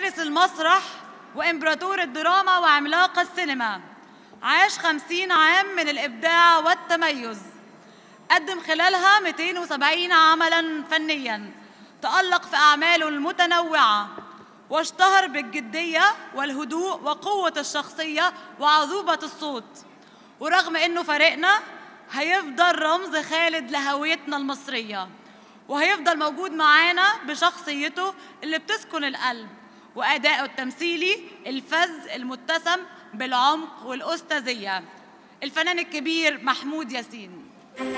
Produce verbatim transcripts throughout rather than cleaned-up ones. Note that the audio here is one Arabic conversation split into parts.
فارس المسرح وإمبراطور الدراما وعملاق السينما. عاش خمسين عام من الإبداع والتميز، قدم خلالها مئتين وسبعين عملاً فنياً، تألق في أعماله المتنوعة واشتهر بالجدية والهدوء وقوة الشخصية وعذوبة الصوت. ورغم إنه فارقنا، هيفضل رمز خالد لهويتنا المصرية، وهيفضل موجود معانا بشخصيته اللي بتسكن القلب وأدائه التمثيلي الفذ المتسم بالعمق والأستاذية، الفنان الكبير محمود ياسين.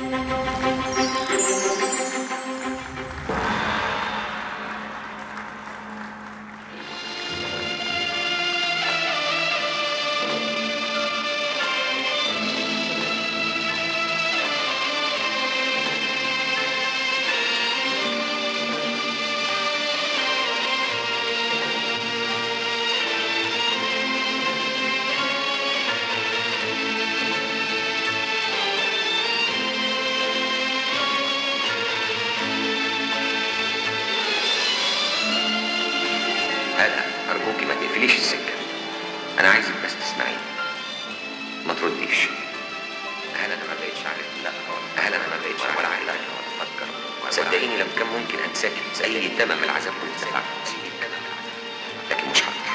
أرجوكي ما تقفليش السكة، أنا عايزك بس تسمعيني، ما ترديش. هل أنا ما بقيتش أعرف؟ لا هل أنا ما بقيتش أعرف ولا عارف ولا أفكر؟ صدقيني لو كان ممكن أنساكي أي تمام العذاب كنت ساعدك، لكن مش هقدر.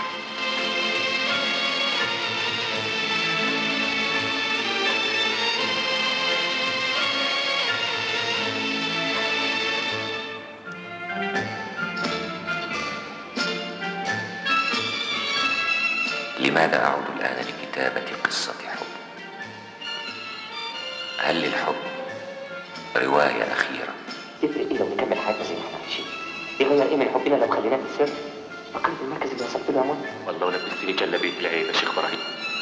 لماذا أعود الآن لكتابة قصة حب؟ هل للحب رواية أخيرة؟ يفرق إيه لو نكمل حياتنا زي ما احنا عايشين؟ يغير إيه من حبنا لو خليناه في السر؟ فكرت المركز اللي وصلت له يا عمر؟ والله لبستني جلابية العيب يا شيخ إبراهيم.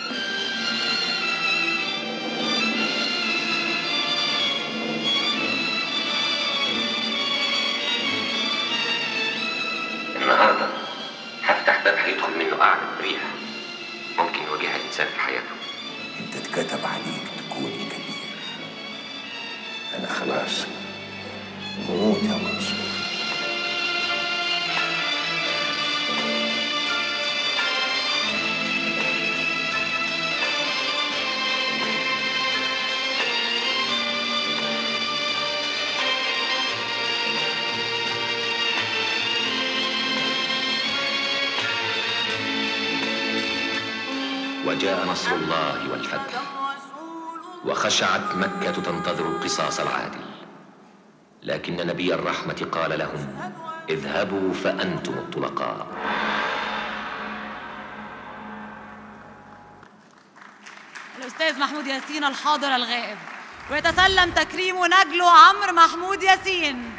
النهارده هفتح باب هيدخل منه قعدة مريحة ممكن يواجهها الإنسان في حياته. أنت اتكتب عليك تكون كبير. أنا خلاص بموت يا منصور. وجاء نصر الله والفتح وخشعت مكة تنتظر القصاص العادل، لكن نبي الرحمة قال لهم اذهبوا فأنتم الطلقاء. الأستاذ محمود ياسين الحاضر الغائب، ويتسلم تكريم نجله عمرو محمود ياسين.